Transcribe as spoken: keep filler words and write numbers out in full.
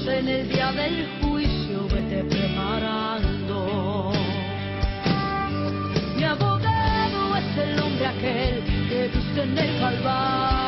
en el día del juicio, vete preparando. Mi abogado es el hombre aquel que viste en el Calvario.